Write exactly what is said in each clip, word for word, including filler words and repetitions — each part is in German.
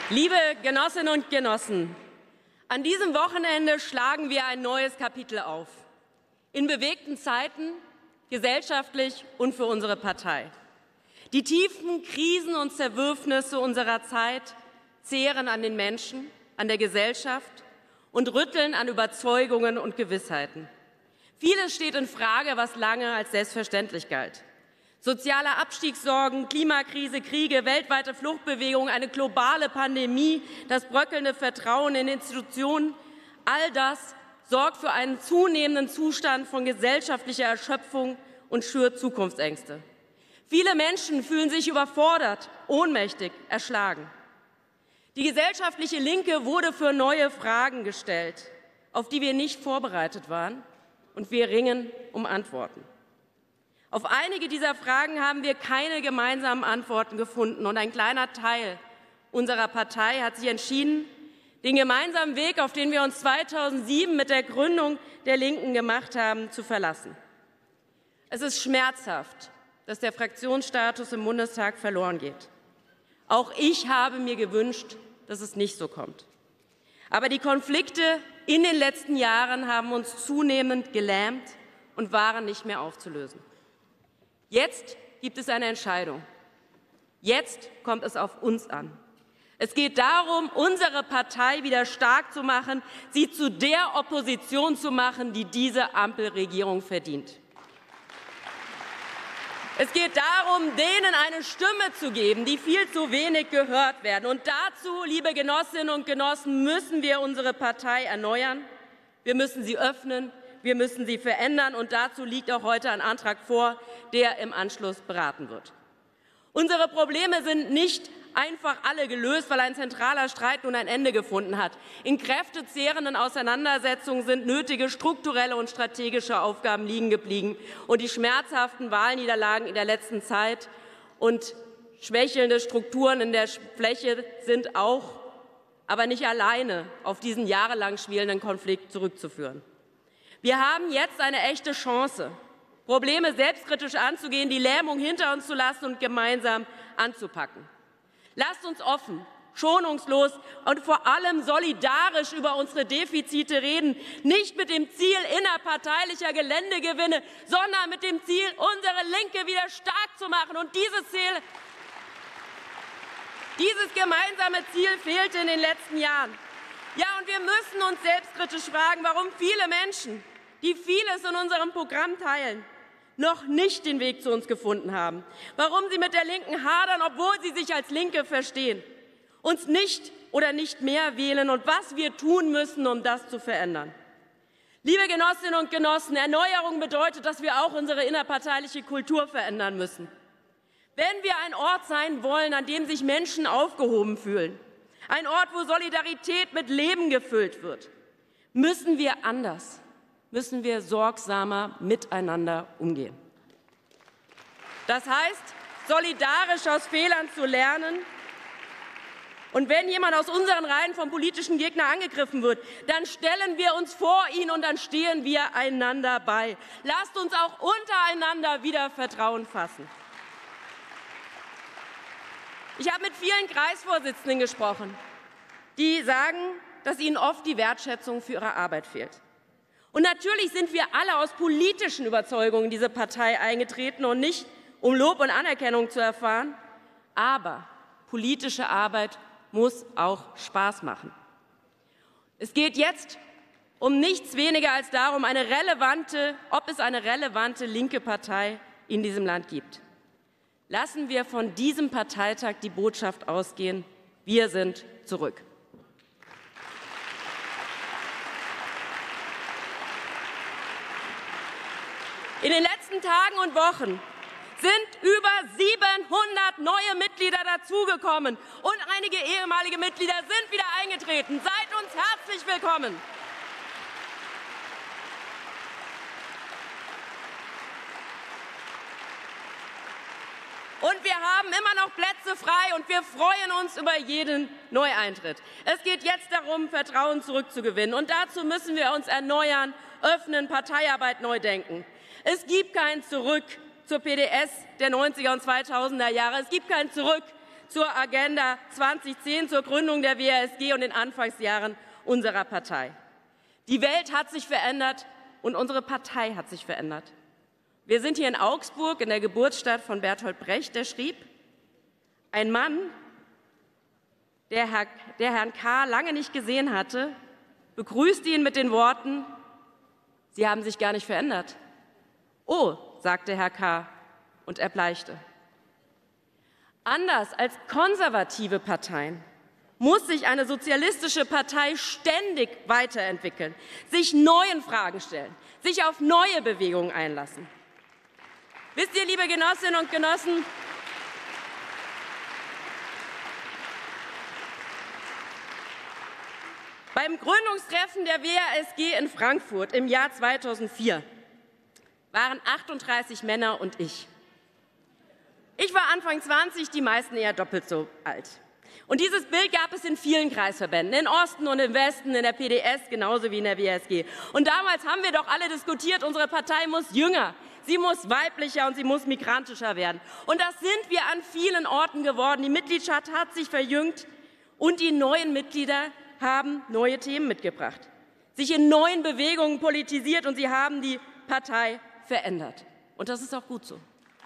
Liebe Genossinnen und Genossen, an diesem Wochenende schlagen wir ein neues Kapitel auf. In bewegten Zeiten, gesellschaftlich und für unsere Partei. Die tiefen Krisen und Zerwürfnisse unserer Zeit zehren an den Menschen, an der Gesellschaft und rütteln an Überzeugungen und Gewissheiten. Vieles steht in Frage, was lange als selbstverständlich galt. Soziale Abstiegssorgen, Klimakrise, Kriege, weltweite Fluchtbewegungen, eine globale Pandemie, das bröckelnde Vertrauen in Institutionen, all das sorgt für einen zunehmenden Zustand von gesellschaftlicher Erschöpfung und schürt Zukunftsängste. Viele Menschen fühlen sich überfordert, ohnmächtig, erschlagen. Die gesellschaftliche Linke wurde für neue Fragen gestellt, auf die wir nicht vorbereitet waren, und wir ringen um Antworten. Auf einige dieser Fragen haben wir keine gemeinsamen Antworten gefunden, und ein kleiner Teil unserer Partei hat sich entschieden, den gemeinsamen Weg, auf den wir uns zweitausendsieben mit der Gründung der Linken gemacht haben, zu verlassen. Es ist schmerzhaft, dass der Fraktionsstatus im Bundestag verloren geht. Auch ich habe mir gewünscht, dass es nicht so kommt. Aber die Konflikte in den letzten Jahren haben uns zunehmend gelähmt und waren nicht mehr aufzulösen. Jetzt gibt es eine Entscheidung. Jetzt kommt es auf uns an. Es geht darum, unsere Partei wieder stark zu machen, sie zu der Opposition zu machen, die diese Ampelregierung verdient. Es geht darum, denen eine Stimme zu geben, die viel zu wenig gehört werden. Und dazu, liebe Genossinnen und Genossen, müssen wir unsere Partei erneuern. Wir müssen sie öffnen. Wir müssen sie verändern, und dazu liegt auch heute ein Antrag vor, der im Anschluss beraten wird. Unsere Probleme sind nicht einfach alle gelöst, weil ein zentraler Streit nun ein Ende gefunden hat. In kräftezehrenden Auseinandersetzungen sind nötige strukturelle und strategische Aufgaben liegen geblieben, und die schmerzhaften Wahlniederlagen in der letzten Zeit und schwächelnde Strukturen in der Fläche sind auch, aber nicht alleine, auf diesen jahrelang schwelenden Konflikt zurückzuführen. Wir haben jetzt eine echte Chance, Probleme selbstkritisch anzugehen, die Lähmung hinter uns zu lassen und gemeinsam anzupacken. Lasst uns offen, schonungslos und vor allem solidarisch über unsere Defizite reden, nicht mit dem Ziel innerparteilicher Geländegewinne, sondern mit dem Ziel, unsere Linke wieder stark zu machen. Und dieses Ziel, dieses gemeinsame Ziel fehlte in den letzten Jahren. Ja, und wir müssen uns selbstkritisch fragen, warum viele Menschen, die vieles in unserem Programm teilen, noch nicht den Weg zu uns gefunden haben. Warum sie mit der Linken hadern, obwohl sie sich als Linke verstehen, uns nicht oder nicht mehr wählen und was wir tun müssen, um das zu verändern. Liebe Genossinnen und Genossen, Erneuerung bedeutet, dass wir auch unsere innerparteiliche Kultur verändern müssen. Wenn wir ein Ort sein wollen, an dem sich Menschen aufgehoben fühlen, ein Ort, wo Solidarität mit Leben gefüllt wird, müssen wir anders, müssen wir sorgsamer miteinander umgehen. Das heißt, solidarisch aus Fehlern zu lernen. Und wenn jemand aus unseren Reihen vom politischen Gegner angegriffen wird, dann stellen wir uns vor ihn und dann stehen wir einander bei. Lasst uns auch untereinander wieder Vertrauen fassen. Ich habe mit vielen Kreisvorsitzenden gesprochen, die sagen, dass ihnen oft die Wertschätzung für ihre Arbeit fehlt. Und natürlich sind wir alle aus politischen Überzeugungen in diese Partei eingetreten und nicht, um Lob und Anerkennung zu erfahren. Aber politische Arbeit muss auch Spaß machen. Es geht jetzt um nichts weniger als darum, eine relevante, ob es eine relevante linke Partei in diesem Land gibt. Lassen wir von diesem Parteitag die Botschaft ausgehen: Wir sind zurück. In den letzten Tagen und Wochen sind über siebenhundert neue Mitglieder dazugekommen, und einige ehemalige Mitglieder sind wieder eingetreten. Seid uns herzlich willkommen. Und wir haben immer noch Plätze frei, und wir freuen uns über jeden Neueintritt. Es geht jetzt darum, Vertrauen zurückzugewinnen. Und dazu müssen wir uns erneuern, öffnen, Parteiarbeit neu denken. Es gibt kein Zurück zur P D S der neunziger und zweitausender Jahre. Es gibt kein Zurück zur Agenda zweitausendzehn, zur Gründung der W A S G und den Anfangsjahren unserer Partei. Die Welt hat sich verändert und unsere Partei hat sich verändert. Wir sind hier in Augsburg, in der Geburtsstadt von Bertolt Brecht, der schrieb, ein Mann, der, Herr, der Herrn K. lange nicht gesehen hatte, begrüßte ihn mit den Worten, Sie haben sich gar nicht verändert. Oh, sagte Herr K. und erbleichte. Anders als konservative Parteien muss sich eine sozialistische Partei ständig weiterentwickeln, sich neuen Fragen stellen, sich auf neue Bewegungen einlassen. Wisst ihr, liebe Genossinnen und Genossen, beim Gründungstreffen der W A S G in Frankfurt im Jahr zweitausendvier waren achtunddreißig Männer und ich. Ich war Anfang zwanzig, die meisten eher doppelt so alt. Und dieses Bild gab es in vielen Kreisverbänden, im Osten und im Westen, in der P D S genauso wie in der W A S G. Und damals haben wir doch alle diskutiert, unsere Partei muss jünger, sie muss weiblicher und sie muss migrantischer werden. Und das sind wir an vielen Orten geworden. Die Mitgliedschaft hat sich verjüngt und die neuen Mitglieder haben neue Themen mitgebracht, sich in neuen Bewegungen politisiert und sie haben die Partei verändert. Und das ist auch gut so.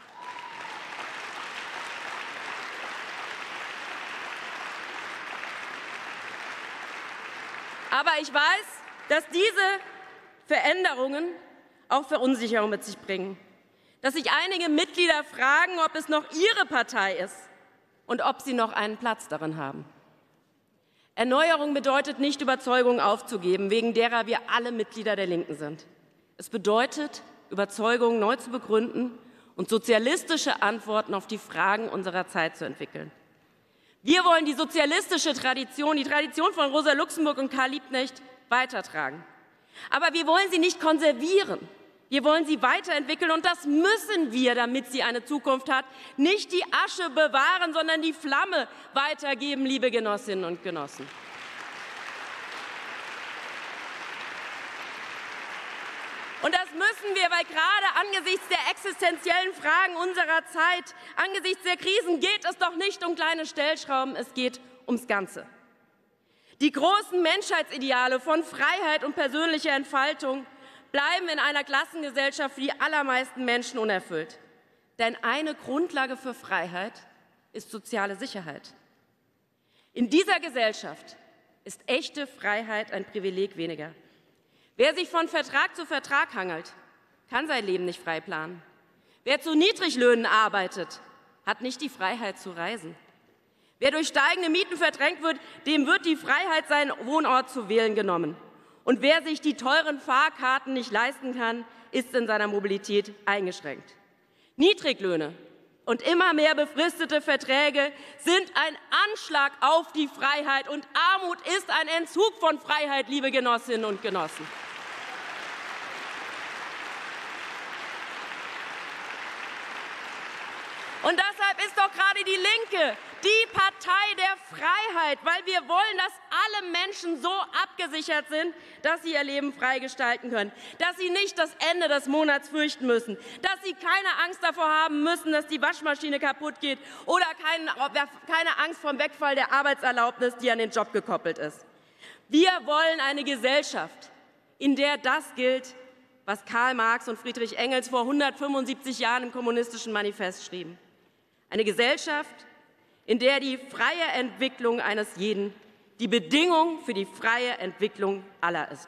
Aber ich weiß, dass diese Veränderungen auch Verunsicherung mit sich bringen, dass sich einige Mitglieder fragen, ob es noch ihre Partei ist und ob sie noch einen Platz darin haben. Erneuerung bedeutet nicht, Überzeugungen aufzugeben, wegen derer wir alle Mitglieder der Linken sind. Es bedeutet, Überzeugungen neu zu begründen und sozialistische Antworten auf die Fragen unserer Zeit zu entwickeln. Wir wollen die sozialistische Tradition, die Tradition von Rosa Luxemburg und Karl Liebknecht weitertragen. Aber wir wollen sie nicht konservieren. Wir wollen sie weiterentwickeln, und das müssen wir, damit sie eine Zukunft hat, nicht die Asche bewahren, sondern die Flamme weitergeben, liebe Genossinnen und Genossen. Und das müssen wir, weil gerade angesichts der existenziellen Fragen unserer Zeit, angesichts der Krisen, geht es doch nicht um kleine Stellschrauben, es geht ums Ganze. Die großen Menschheitsideale von Freiheit und persönlicher Entfaltung bleiben in einer Klassengesellschaft für die allermeisten Menschen unerfüllt. Denn eine Grundlage für Freiheit ist soziale Sicherheit. In dieser Gesellschaft ist echte Freiheit ein Privileg weniger. Wer sich von Vertrag zu Vertrag hangelt, kann sein Leben nicht frei planen. Wer zu Niedriglöhnen arbeitet, hat nicht die Freiheit zu reisen. Wer durch steigende Mieten verdrängt wird, dem wird die Freiheit, seinen Wohnort zu wählen, genommen. Und wer sich die teuren Fahrkarten nicht leisten kann, ist in seiner Mobilität eingeschränkt. Niedriglöhne und immer mehr befristete Verträge sind ein Anschlag auf die Freiheit, und Armut ist ein Entzug von Freiheit, liebe Genossinnen und Genossen. Und deshalb ist doch gerade die Linke die Partei der Freiheit, weil wir wollen, dass alle Menschen so abgesichert sind, dass sie ihr Leben frei gestalten können, dass sie nicht das Ende des Monats fürchten müssen, dass sie keine Angst davor haben müssen, dass die Waschmaschine kaputt geht, oder keine, keine Angst vor dem Wegfall der Arbeitserlaubnis, die an den Job gekoppelt ist. Wir wollen eine Gesellschaft, in der das gilt, was Karl Marx und Friedrich Engels vor hundertfünfundsiebzig Jahren im Kommunistischen Manifest schrieben. Eine Gesellschaft, in der die freie Entwicklung eines jeden die Bedingung für die freie Entwicklung aller ist.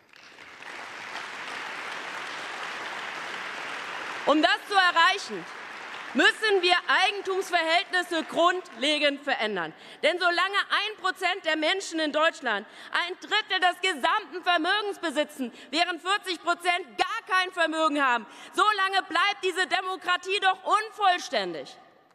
Um das zu erreichen, müssen wir Eigentumsverhältnisse grundlegend verändern. Denn solange ein Prozent der Menschen in Deutschland ein Drittel des gesamten Vermögens besitzen, während vierzig Prozent gar kein Vermögen haben, solange bleibt diese Demokratie doch unvollständig.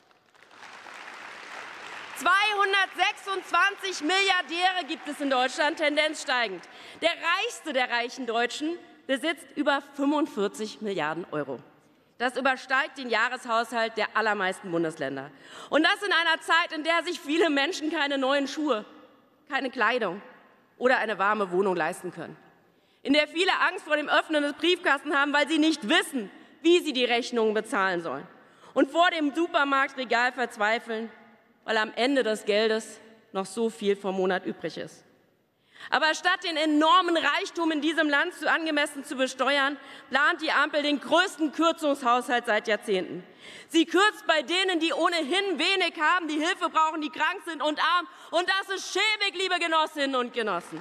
zweihundertsechsundzwanzig Milliardäre gibt es in Deutschland, Tendenz steigend. Der reichste der reichen Deutschen besitzt über fünfundvierzig Milliarden Euro. Das übersteigt den Jahreshaushalt der allermeisten Bundesländer. Und das in einer Zeit, in der sich viele Menschen keine neuen Schuhe, keine Kleidung oder eine warme Wohnung leisten können. In der viele Angst vor dem Öffnen des Briefkastens haben, weil sie nicht wissen, wie sie die Rechnungen bezahlen sollen. Und vor dem Supermarktregal verzweifeln, weil am Ende des Geldes noch so viel vom Monat übrig ist. Aber statt den enormen Reichtum in diesem Land zu angemessen zu besteuern, plant die Ampel den größten Kürzungshaushalt seit Jahrzehnten. Sie kürzt bei denen, die ohnehin wenig haben, die Hilfe brauchen, die krank sind und arm. Und das ist schäbig, liebe Genossinnen und Genossen.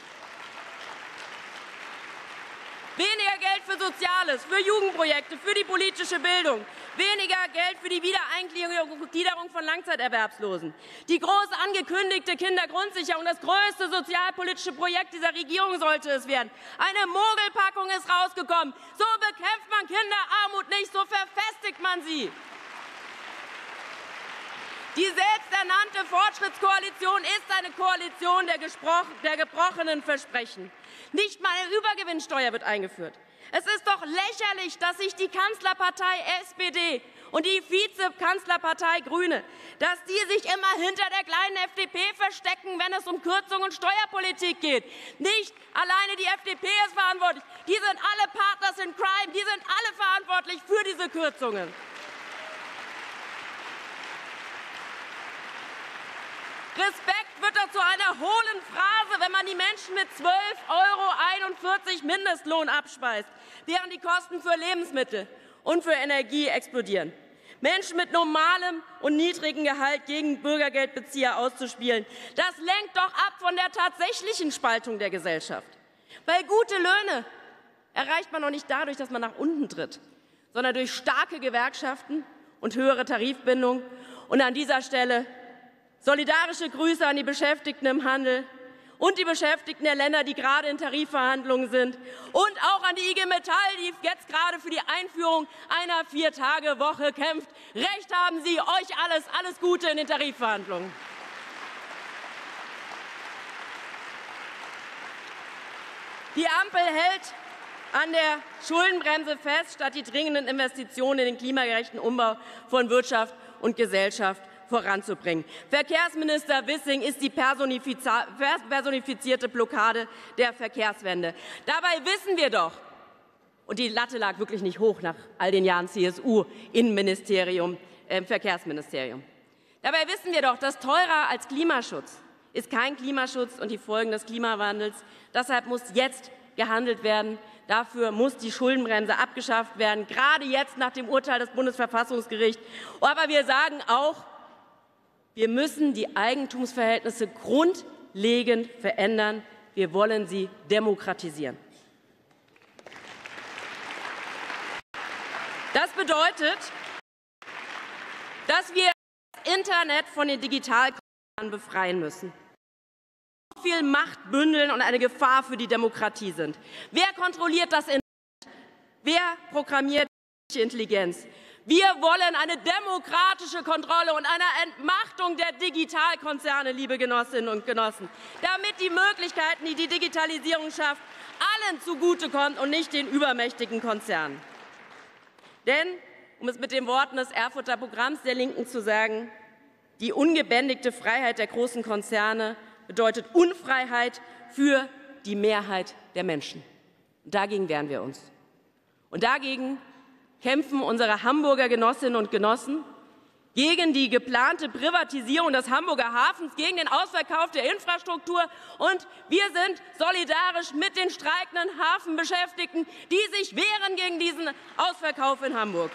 Weniger Geld für Soziales, für Jugendprojekte, für die politische Bildung. Weniger Geld für die Wiedereingliederung von Langzeiterwerbslosen. Die groß angekündigte Kindergrundsicherung, das größte sozialpolitische Projekt dieser Regierung sollte es werden. Eine Mogelpackung ist rausgekommen. So bekämpft man Kinderarmut nicht, so verfestigt man sie. Die selbsternannte Fortschrittskoalition ist eine Koalition der, der gebrochenen Versprechen. Nicht mal eine Übergewinnsteuer wird eingeführt. Es ist doch lächerlich, dass sich die Kanzlerpartei S P D und die Vizekanzlerpartei Grüne, dass die sich immer hinter der kleinen F D P verstecken, wenn es um Kürzungen und Steuerpolitik geht. Nicht alleine die F D P ist verantwortlich. Die sind alle Partners in Crime. Die sind alle verantwortlich für diese Kürzungen. Respekt wird doch zu einer hohlen Phrase, wenn man die Menschen mit zwölf Euro einundvierzig Mindestlohn abspeist, während die Kosten für Lebensmittel und für Energie explodieren. Menschen mit normalem und niedrigem Gehalt gegen Bürgergeldbezieher auszuspielen, das lenkt doch ab von der tatsächlichen Spaltung der Gesellschaft. Weil gute Löhne erreicht man noch nicht dadurch, dass man nach unten tritt, sondern durch starke Gewerkschaften und höhere Tarifbindung. Und an dieser Stelle solidarische Grüße an die Beschäftigten im Handel und die Beschäftigten der Länder, die gerade in Tarifverhandlungen sind, und auch an die I G Metall, die jetzt gerade für die Einführung einer Vier-Tage-Woche kämpft. Recht haben Sie, euch alles, alles Gute in den Tarifverhandlungen. Die Ampel hält an der Schuldenbremse fest, statt die dringenden Investitionen in den klimagerechten Umbau von Wirtschaft und Gesellschaft voranzubringen. Verkehrsminister Wissing ist die personifizierte Blockade der Verkehrswende. Dabei wissen wir doch, und die Latte lag wirklich nicht hoch nach all den Jahren C S U-Innenministerium, äh, Verkehrsministerium. Dabei wissen wir doch, dass teurer als Klimaschutz ist kein Klimaschutz und die Folgen des Klimawandels. Deshalb muss jetzt gehandelt werden. Dafür muss die Schuldenbremse abgeschafft werden, gerade jetzt nach dem Urteil des Bundesverfassungsgerichts. Aber wir sagen auch, wir müssen die Eigentumsverhältnisse grundlegend verändern. Wir wollen sie demokratisieren. Das bedeutet, dass wir das Internet von den Digitalkonzernen befreien müssen. So viel Macht bündeln und eine Gefahr für die Demokratie sind. Wer kontrolliert das Internet? Wer programmiert die Intelligenz? Wir wollen eine demokratische Kontrolle und eine Entmachtung der Digitalkonzerne, liebe Genossinnen und Genossen, damit die Möglichkeiten, die die Digitalisierung schafft, allen zugutekommen und nicht den übermächtigen Konzernen. Denn, um es mit den Worten des Erfurter Programms der Linken zu sagen, die ungebändigte Freiheit der großen Konzerne bedeutet Unfreiheit für die Mehrheit der Menschen. Und dagegen wehren wir uns. Und dagegen kämpfen unsere Hamburger Genossinnen und Genossen gegen die geplante Privatisierung des Hamburger Hafens, gegen den Ausverkauf der Infrastruktur. Und wir sind solidarisch mit den streikenden Hafenbeschäftigten, die sich wehren gegen diesen Ausverkauf in Hamburg.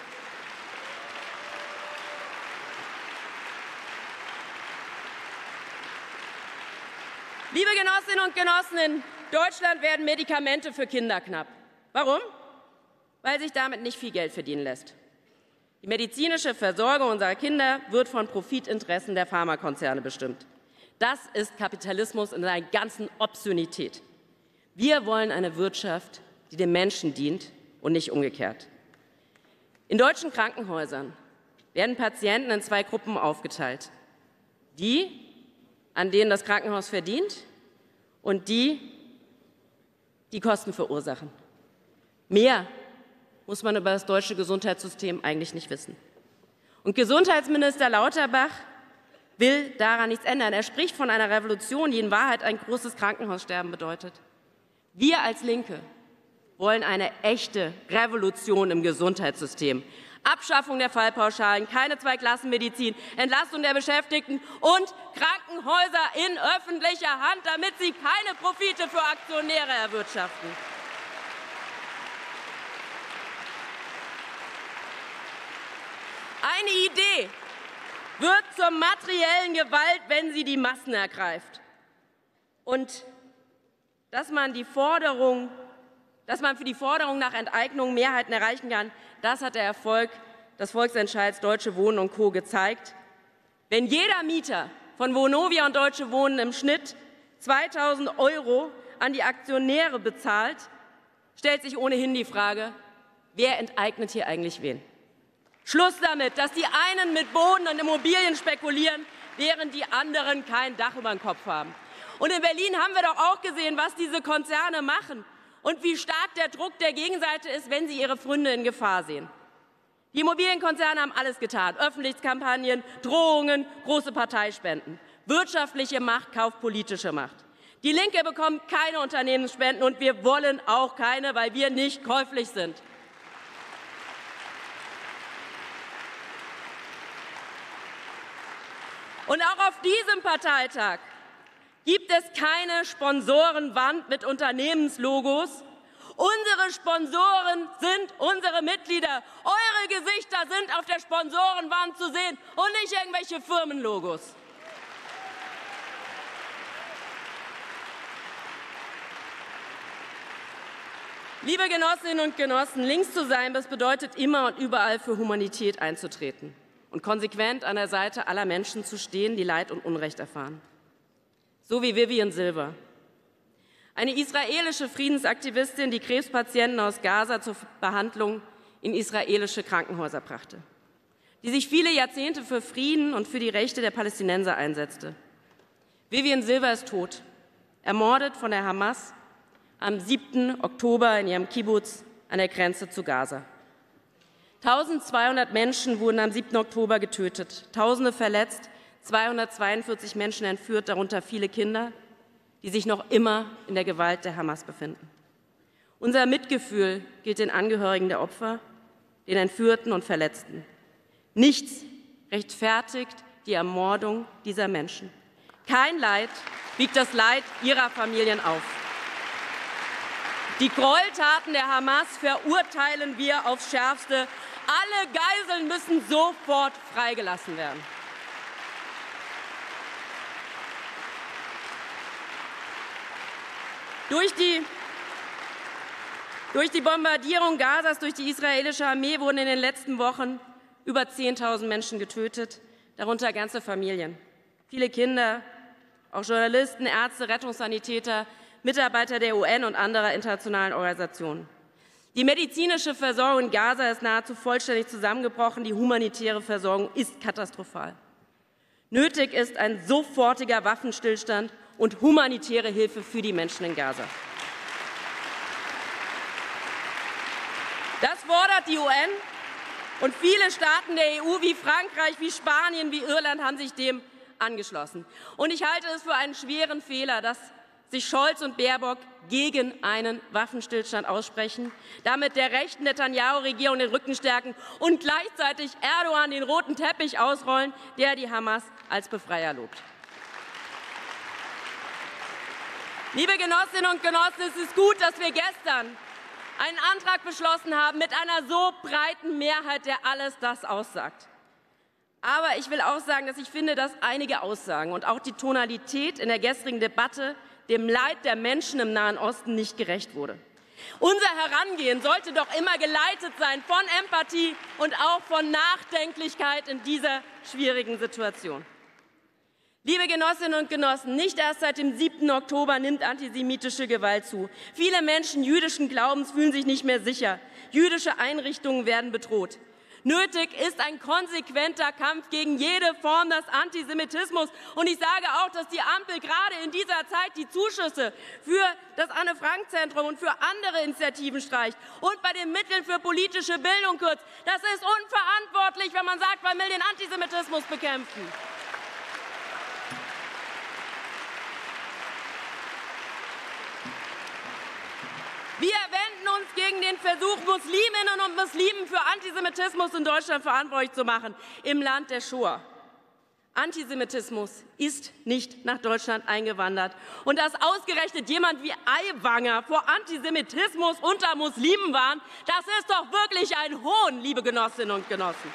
Liebe Genossinnen und Genossen, in Deutschland werden Medikamente für Kinder knapp. Warum? Weil sich damit nicht viel Geld verdienen lässt. Die medizinische Versorgung unserer Kinder wird von Profitinteressen der Pharmakonzerne bestimmt. Das ist Kapitalismus in seiner ganzen Obszönität. Wir wollen eine Wirtschaft, die dem Menschen dient und nicht umgekehrt. In deutschen Krankenhäusern werden Patienten in zwei Gruppen aufgeteilt. Die, an denen das Krankenhaus verdient, und die, die Kosten verursachen. Mehr muss man über das deutsche Gesundheitssystem eigentlich nicht wissen. Und Gesundheitsminister Lauterbach will daran nichts ändern. Er spricht von einer Revolution, die in Wahrheit ein großes Krankenhaussterben bedeutet. Wir als Linke wollen eine echte Revolution im Gesundheitssystem. Abschaffung der Fallpauschalen, keine Zweiklassenmedizin, Entlastung der Beschäftigten und Krankenhäuser in öffentlicher Hand, damit sie keine Profite für Aktionäre erwirtschaften. Eine Idee wird zur materiellen Gewalt, wenn sie die Massen ergreift. Und dass man, die Forderung, dass man für die Forderung nach Enteignung Mehrheiten erreichen kann, das hat der Erfolg des Volksentscheids Deutsche Wohnen und Co. gezeigt. Wenn jeder Mieter von Vonovia und Deutsche Wohnen im Schnitt zweitausend Euro an die Aktionäre bezahlt, stellt sich ohnehin die Frage, wer enteignet hier eigentlich wen? Schluss damit, dass die einen mit Boden und Immobilien spekulieren, während die anderen kein Dach über dem Kopf haben. Und in Berlin haben wir doch auch gesehen, was diese Konzerne machen und wie stark der Druck der Gegenseite ist, wenn sie ihre Pfründe in Gefahr sehen. Die Immobilienkonzerne haben alles getan. Öffentlichkeitskampagnen, Drohungen, große Parteispenden. Wirtschaftliche Macht kauft politische Macht. Die Linke bekommt keine Unternehmensspenden und wir wollen auch keine, weil wir nicht käuflich sind. Und auch auf diesem Parteitag gibt es keine Sponsorenwand mit Unternehmenslogos. Unsere Sponsoren sind unsere Mitglieder. Eure Gesichter sind auf der Sponsorenwand zu sehen und nicht irgendwelche Firmenlogos. Liebe Genossinnen und Genossen, links zu sein, das bedeutet immer und überall für Humanität einzutreten und konsequent an der Seite aller Menschen zu stehen, die Leid und Unrecht erfahren. So wie Vivian Silver, eine israelische Friedensaktivistin, die Krebspatienten aus Gaza zur Behandlung in israelische Krankenhäuser brachte, die sich viele Jahrzehnte für Frieden und für die Rechte der Palästinenser einsetzte. Vivian Silver ist tot, ermordet von der Hamas am siebten Oktober in ihrem Kibbutz an der Grenze zu Gaza. eintausendzweihundert Menschen wurden am siebten Oktober getötet, Tausende verletzt, zweihundertzweiundvierzig Menschen entführt, darunter viele Kinder, die sich noch immer in der Gewalt der Hamas befinden. Unser Mitgefühl gilt den Angehörigen der Opfer, den Entführten und Verletzten. Nichts rechtfertigt die Ermordung dieser Menschen. Kein Leid wiegt das Leid ihrer Familien auf. Die Gräueltaten der Hamas verurteilen wir aufs Schärfste. Alle Geiseln müssen sofort freigelassen werden. Durch die, durch die Bombardierung Gazas durch die israelische Armee wurden in den letzten Wochen über zehntausend Menschen getötet, darunter ganze Familien. Viele Kinder, auch Journalisten, Ärzte, Rettungssanitäter, Mitarbeiter der U N und anderer internationalen Organisationen. Die medizinische Versorgung in Gaza ist nahezu vollständig zusammengebrochen. Die humanitäre Versorgung ist katastrophal. Nötig ist ein sofortiger Waffenstillstand und humanitäre Hilfe für die Menschen in Gaza. Das fordert die U N, und viele Staaten der E U wie Frankreich, wie Spanien, wie Irland haben sich dem angeschlossen. Und ich halte es für einen schweren Fehler, dass sich Scholz und Baerbock gegen einen Waffenstillstand aussprechen, damit der rechten Netanjahu-Regierung den Rücken stärken und gleichzeitig Erdogan den roten Teppich ausrollen, der die Hamas als Befreier lobt. Liebe Genossinnen und Genossen, es ist gut, dass wir gestern einen Antrag beschlossen haben mit einer so breiten Mehrheit, der alles das aussagt. Aber ich will auch sagen, dass ich finde, dass einige Aussagen und auch die Tonalität in der gestrigen Debatte dem Leid der Menschen im Nahen Osten nicht gerecht wurde. Unser Herangehen sollte doch immer geleitet sein von Empathie und auch von Nachdenklichkeit in dieser schwierigen Situation. Liebe Genossinnen und Genossen, nicht erst seit dem siebten Oktober nimmt antisemitische Gewalt zu. Viele Menschen jüdischen Glaubens fühlen sich nicht mehr sicher. Jüdische Einrichtungen werden bedroht. Nötig ist ein konsequenter Kampf gegen jede Form des Antisemitismus. Und ich sage auch, dass die Ampel gerade in dieser Zeit die Zuschüsse für das Anne-Frank-Zentrum und für andere Initiativen streicht und bei den Mitteln für politische Bildung kürzt. Das ist unverantwortlich, wenn man sagt, man will den Antisemitismus bekämpfen. Wir wenden uns gegen den Versuch, Musliminnen und Muslimen für Antisemitismus in Deutschland verantwortlich zu machen, im Land der Shoah. Antisemitismus ist nicht nach Deutschland eingewandert. Und dass ausgerechnet jemand wie Aiwanger vor Antisemitismus unter Muslimen warnt, das ist doch wirklich ein Hohn, liebe Genossinnen und Genossen.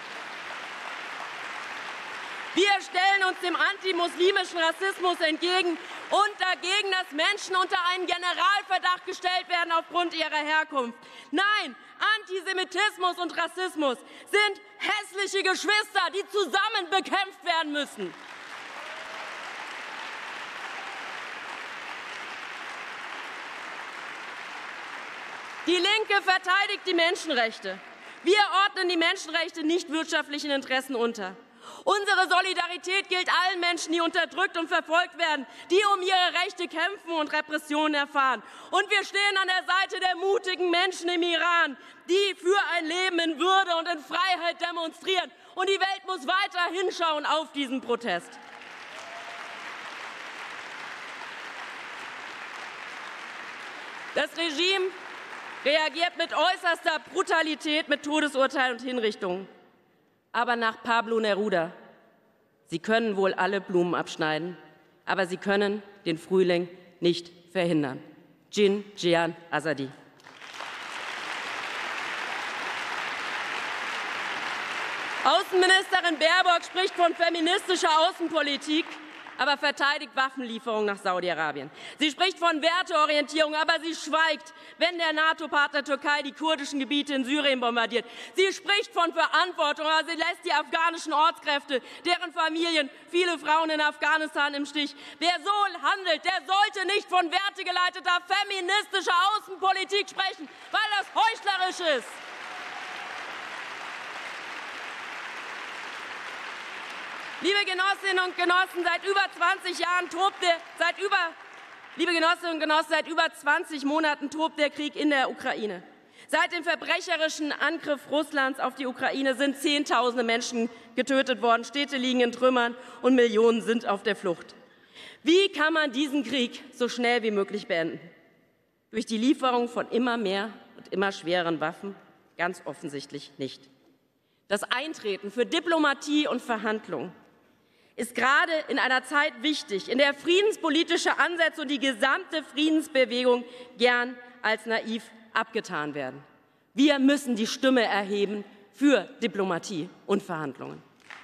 Wir stellen uns dem antimuslimischen Rassismus entgegen und dagegen, dass Menschen unter einen Generalverdacht gestellt werden aufgrund ihrer Herkunft. Nein, Antisemitismus und Rassismus sind hässliche Geschwister, die zusammen bekämpft werden müssen. Die Linke verteidigt die Menschenrechte. Wir ordnen die Menschenrechte nicht wirtschaftlichen Interessen unter. Unsere Solidarität gilt allen Menschen, die unterdrückt und verfolgt werden, die um ihre Rechte kämpfen und Repressionen erfahren. Und wir stehen an der Seite der mutigen Menschen im Iran, die für ein Leben in Würde und in Freiheit demonstrieren. Und die Welt muss weiter hinschauen auf diesen Protest. Das Regime reagiert mit äußerster Brutalität mit Todesurteilen und Hinrichtungen. Aber nach Pablo Neruda: Sie können wohl alle Blumen abschneiden, aber sie können den Frühling nicht verhindern. Jin Jian Azadi. Außenministerin Baerbock spricht von feministischer Außenpolitik, aber verteidigt Waffenlieferungen nach Saudi-Arabien. Sie spricht von Werteorientierung, aber sie schweigt, wenn der NATO-Partner Türkei die kurdischen Gebiete in Syrien bombardiert. Sie spricht von Verantwortung, aber sie lässt die afghanischen Ortskräfte, deren Familien, viele Frauen in Afghanistan im Stich. Wer so handelt, der sollte nicht von wertegeleiteter feministischer Außenpolitik sprechen, weil das heuchlerisch ist. Liebe Genossinnen und Genossen, seit über zwanzig Jahren tobt der, seit über, liebe Genossinnen und Genossen, seit über zwanzig Monaten tobt der Krieg in der Ukraine. Seit dem verbrecherischen Angriff Russlands auf die Ukraine sind Zehntausende Menschen getötet worden, Städte liegen in Trümmern und Millionen sind auf der Flucht. Wie kann man diesen Krieg so schnell wie möglich beenden? Durch die Lieferung von immer mehr und immer schwereren Waffen? Ganz offensichtlich nicht. Das Eintreten für Diplomatie und Verhandlungen ist gerade in einer Zeit wichtig, in der friedenspolitische Ansätze und die gesamte Friedensbewegung gern als naiv abgetan werden. Wir müssen die Stimme erheben für Diplomatie und Verhandlungen.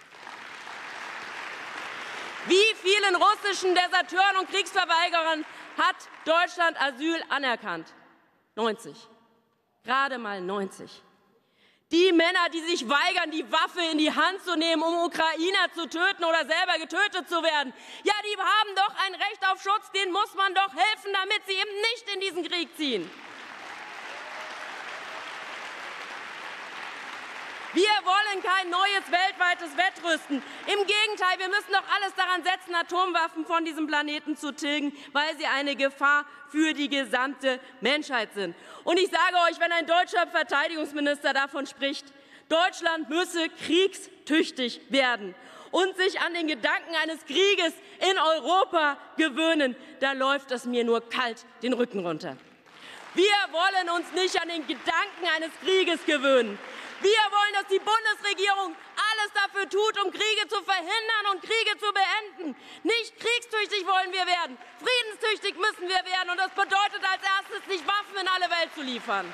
Wie vielen russischen Deserteuren und Kriegsverweigerern hat Deutschland Asyl anerkannt? neunzig. Gerade mal neunzig. Die Männer, die sich weigern, die Waffe in die Hand zu nehmen, um Ukrainer zu töten oder selber getötet zu werden, ja, die haben doch ein Recht auf Schutz, denen muss man doch helfen, damit sie eben nicht in diesen Krieg ziehen. Wir wollen kein neues weltweites Wettrüsten. Im Gegenteil, wir müssen doch alles daran setzen, Atomwaffen von diesem Planeten zu tilgen, weil sie eine Gefahr für die gesamte Menschheit sind. Und ich sage euch, wenn ein deutscher Verteidigungsminister davon spricht, Deutschland müsse kriegstüchtig werden und sich an den Gedanken eines Krieges in Europa gewöhnen, da läuft es mir nur kalt den Rücken runter. Wir wollen uns nicht an den Gedanken eines Krieges gewöhnen. Wir wollen, dass die Bundesregierung alles dafür tut, um Kriege zu verhindern und Kriege zu beenden. Nicht kriegstüchtig wollen wir werden, friedenstüchtig müssen wir werden. Und das bedeutet als erstes, nicht Waffen in alle Welt zu liefern.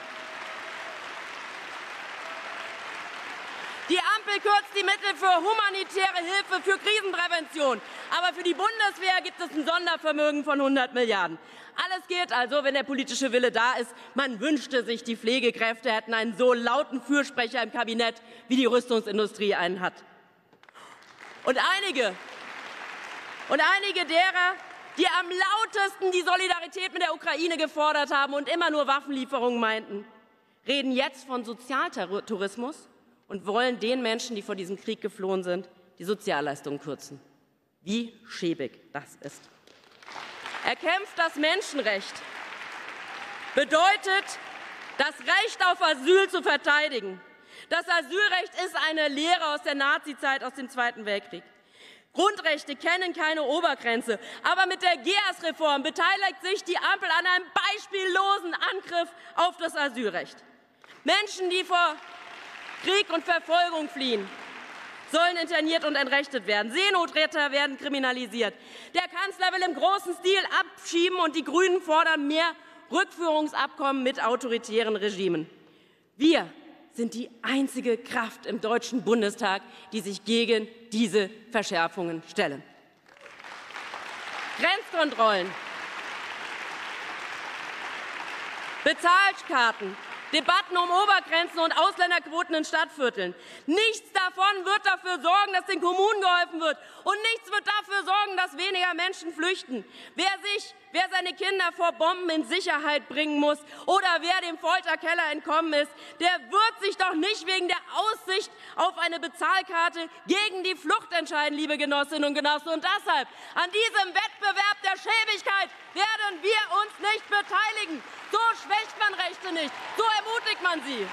Die Ampel kürzt die Mittel für humanitäre Hilfe, für Krisenprävention. Aber für die Bundeswehr gibt es ein Sondervermögen von hundert Milliarden. Alles geht also, wenn der politische Wille da ist. Man wünschte sich, die Pflegekräfte hätten einen so lauten Fürsprecher im Kabinett, wie die Rüstungsindustrie einen hat. Und einige, und einige derer, die am lautesten die Solidarität mit der Ukraine gefordert haben und immer nur Waffenlieferungen meinten, reden jetzt von Sozialtourismus und wollen den Menschen, die vor diesem Krieg geflohen sind, die Sozialleistungen kürzen. Wie schäbig das ist. Er kämpft das Menschenrecht, bedeutet, das Recht auf Asyl zu verteidigen. Das Asylrecht ist eine Lehre aus der Nazizeit, aus dem Zweiten Weltkrieg. Grundrechte kennen keine Obergrenze. Aber mit der G E A S-Reform beteiligt sich die Ampel an einem beispiellosen Angriff auf das Asylrecht. Menschen, die vor Krieg und Verfolgung fliehen, sollen interniert und entrechtet werden. Seenotretter werden kriminalisiert. Der Kanzler will im großen Stil abschieben, und die Grünen fordern mehr Rückführungsabkommen mit autoritären Regimen. Wir sind die einzige Kraft im Deutschen Bundestag, die sich gegen diese Verschärfungen stellen. Grenzkontrollen, Bezahlkarten, Debatten um Obergrenzen und Ausländerquoten in Stadtvierteln. Nichts davon wird dafür sorgen, dass den Kommunen geholfen wird. Und nichts wird dafür sorgen, dass weniger Menschen flüchten. Wer sich, wer seine Kinder vor Bomben in Sicherheit bringen muss oder wer dem Folterkeller entkommen ist, der wird sich doch nicht wegen der Aussicht auf eine Bezahlkarte gegen die Flucht entscheiden, liebe Genossinnen und Genossen. Und deshalb, an diesem Wettbewerb der Schäbigkeit werden wir uns nicht beteiligen. So schwächt man Rechte nicht. So ermutigt man sie.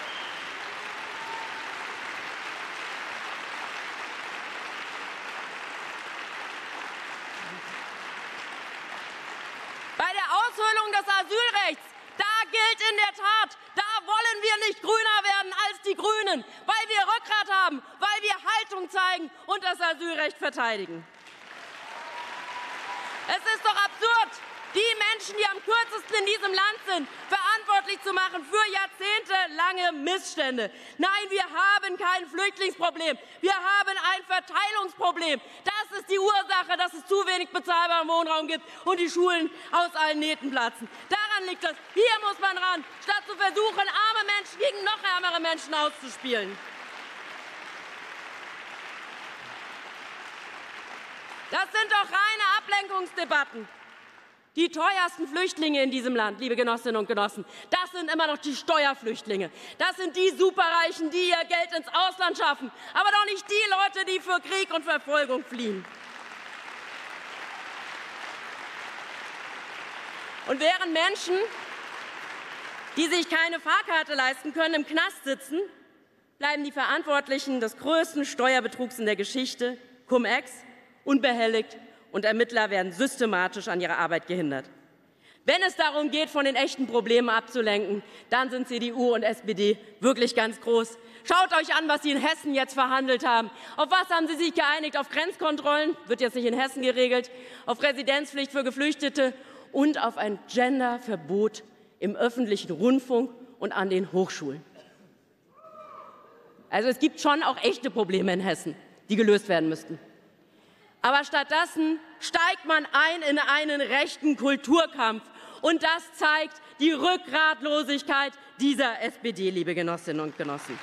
Bei der Aushöhlung des Asylrechts, da gilt in der Tat, da wollen wir nicht grüner werden als die Grünen, weil wir Rückgrat haben, weil wir Haltung zeigen und das Asylrecht verteidigen. Es ist doch absurd, die Menschen, die am kürzesten in diesem Land sind, verantwortlich zu machen für jahrzehntelange Missstände. Nein, wir haben kein Flüchtlingsproblem. Wir haben ein Verteilungsproblem. Das ist die Ursache, dass es zu wenig bezahlbaren Wohnraum gibt und die Schulen aus allen Nähten platzen. Daran liegt es. Hier muss man ran, statt zu versuchen, arme Menschen gegen noch ärmere Menschen auszuspielen. Das sind doch reine Ablenkungsdebatten. Die teuersten Flüchtlinge in diesem Land, liebe Genossinnen und Genossen, das sind immer noch die Steuerflüchtlinge. Das sind die Superreichen, die ihr Geld ins Ausland schaffen, aber doch nicht die Leute, die für Krieg und Verfolgung fliehen. Und während Menschen, die sich keine Fahrkarte leisten können, im Knast sitzen, bleiben die Verantwortlichen des größten Steuerbetrugs in der Geschichte, Cum-Ex, unbehelligt. Und Ermittler werden systematisch an ihrer Arbeit gehindert. Wenn es darum geht, von den echten Problemen abzulenken, dann sind C D U und S P D wirklich ganz groß. Schaut euch an, was Sie in Hessen jetzt verhandelt haben. Auf was haben Sie sich geeinigt? Auf Grenzkontrollen, wird jetzt nicht in Hessen geregelt, auf Residenzpflicht für Geflüchtete und auf ein Genderverbot im öffentlichen Rundfunk und an den Hochschulen. Also es gibt schon auch echte Probleme in Hessen, die gelöst werden müssten. Aber stattdessen steigt man ein in einen rechten Kulturkampf. Und das zeigt die Rückgratlosigkeit dieser S P D, liebe Genossinnen und Genossen.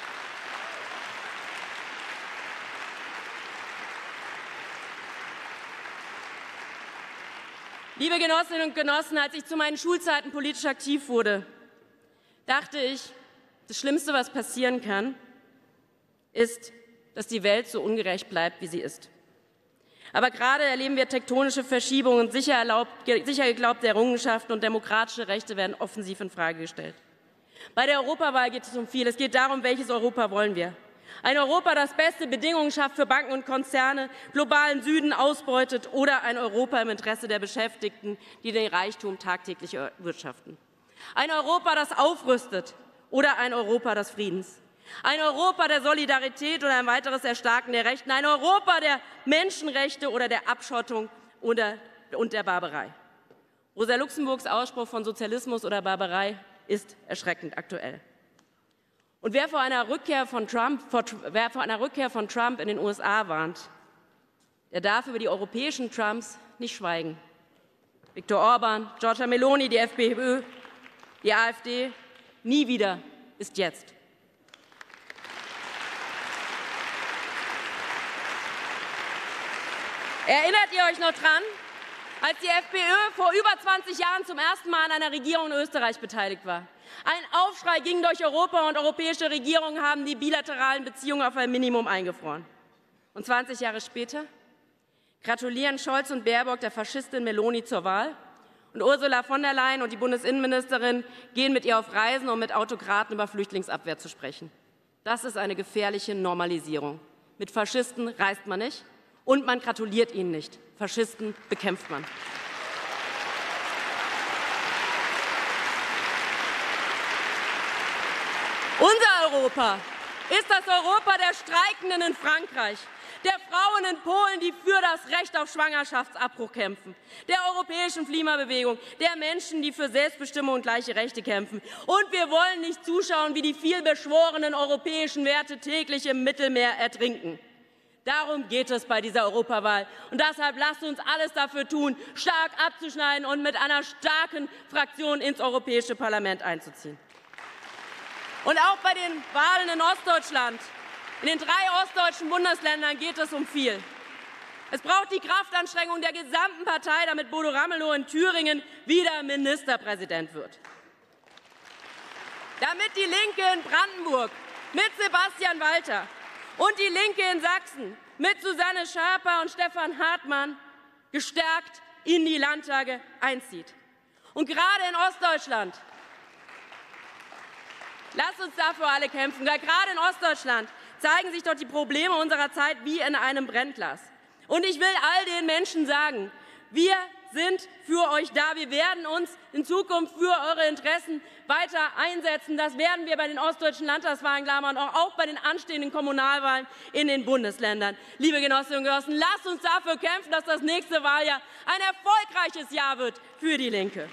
Liebe Genossinnen und Genossen, als ich zu meinen Schulzeiten politisch aktiv wurde, dachte ich, das Schlimmste, was passieren kann, ist, dass die Welt so ungerecht bleibt, wie sie ist. Aber gerade erleben wir tektonische Verschiebungen, sicher, erlaubt, sicher geglaubte Errungenschaften und demokratische Rechte werden offensiv infrage gestellt. Bei der Europawahl geht es um viel. Es geht darum, welches Europa wollen wir. Ein Europa, das beste Bedingungen schafft für Banken und Konzerne, globalen Süden ausbeutet, oder ein Europa im Interesse der Beschäftigten, die den Reichtum tagtäglich erwirtschaften. Ein Europa, das aufrüstet, oder ein Europa des Friedens. Ein Europa der Solidarität oder ein weiteres Erstarken der Rechten. Ein Europa der Menschenrechte oder der Abschottung oder, und der Barbarei. Rosa Luxemburgs Ausspruch von Sozialismus oder Barbarei ist erschreckend aktuell. Und wer vor einer Rückkehr von Trump, vor, wer vor einer Rückkehr von Trump in den U S A warnt, der darf über die europäischen Trumps nicht schweigen. Viktor Orban, Giorgia Meloni, die FPÖ, die AfD, nie wieder ist jetzt. Erinnert ihr euch noch dran, als die FPÖ vor über zwanzig Jahren zum ersten Mal an einer Regierung in Österreich beteiligt war? Ein Aufschrei ging durch Europa, und europäische Regierungen haben die bilateralen Beziehungen auf ein Minimum eingefroren. Und zwanzig Jahre später gratulieren Scholz und Baerbock der Faschistin Meloni zur Wahl, und Ursula von der Leyen und die Bundesinnenministerin gehen mit ihr auf Reisen, um mit Autokraten über Flüchtlingsabwehr zu sprechen. Das ist eine gefährliche Normalisierung. Mit Faschisten reist man nicht. Und man gratuliert ihnen nicht. Faschisten bekämpft man. Unser Europa ist das Europa der Streikenden in Frankreich, der Frauen in Polen, die für das Recht auf Schwangerschaftsabbruch kämpfen, der europäischen Klimabewegung, der Menschen, die für Selbstbestimmung und gleiche Rechte kämpfen. Und wir wollen nicht zuschauen, wie die vielbeschworenen europäischen Werte täglich im Mittelmeer ertrinken. Darum geht es bei dieser Europawahl. Und deshalb lasst uns alles dafür tun, stark abzuschneiden und mit einer starken Fraktion ins Europäische Parlament einzuziehen. Und auch bei den Wahlen in Ostdeutschland, in den drei ostdeutschen Bundesländern geht es um viel. Es braucht die Kraftanstrengung der gesamten Partei, damit Bodo Ramelow in Thüringen wieder Ministerpräsident wird. Damit die Linke in Brandenburg mit Sebastian Walter und die Linke in Sachsen mit Susanne Schaper und Stefan Hartmann gestärkt in die Landtage einzieht. Und gerade in Ostdeutschland, lasst uns dafür alle kämpfen, weil gerade in Ostdeutschland zeigen sich doch die Probleme unserer Zeit wie in einem Brennglas. Und ich will all den Menschen sagen, wir sind für euch da. Wir werden uns in Zukunft für eure Interessen weiter einsetzen. Das werden wir bei den ostdeutschen Landtagswahlen klar machen, auch bei den anstehenden Kommunalwahlen in den Bundesländern. Liebe Genossinnen und Genossen, lasst uns dafür kämpfen, dass das nächste Wahljahr ein erfolgreiches Jahr wird für die Linke.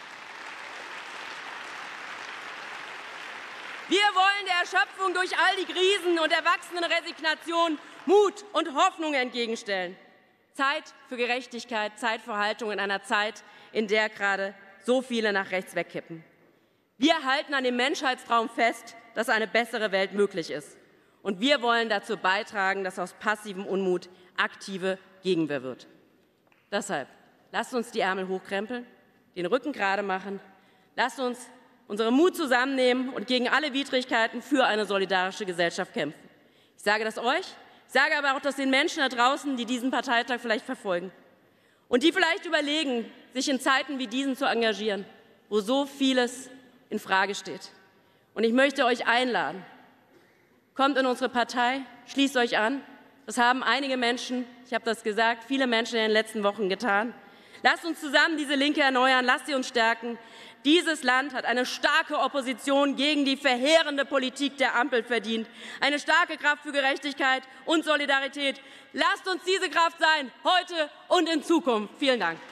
Wir wollen der Erschöpfung durch all die Krisen und erwachsenen Resignation Mut und Hoffnung entgegenstellen. Zeit für Gerechtigkeit, Zeit für Haltung in einer Zeit, in der gerade so viele nach rechts wegkippen. Wir halten an dem Menschheitstraum fest, dass eine bessere Welt möglich ist. Und wir wollen dazu beitragen, dass aus passivem Unmut aktive Gegenwehr wird. Deshalb lasst uns die Ärmel hochkrempeln, den Rücken gerade machen, lasst uns unseren Mut zusammennehmen und gegen alle Widrigkeiten für eine solidarische Gesellschaft kämpfen. Ich sage das euch, ich sage aber auch das den Menschen da draußen, die diesen Parteitag vielleicht verfolgen und die vielleicht überlegen, sich in Zeiten wie diesen zu engagieren, wo so vieles in Frage steht. Und ich möchte euch einladen, kommt in unsere Partei, schließt euch an. Das haben einige Menschen, ich habe das gesagt, viele Menschen in den letzten Wochen getan. Lasst uns zusammen diese Linke erneuern, lasst sie uns stärken. Dieses Land hat eine starke Opposition gegen die verheerende Politik der Ampel verdient. Eine starke Kraft für Gerechtigkeit und Solidarität. Lasst uns diese Kraft sein, heute und in Zukunft. Vielen Dank.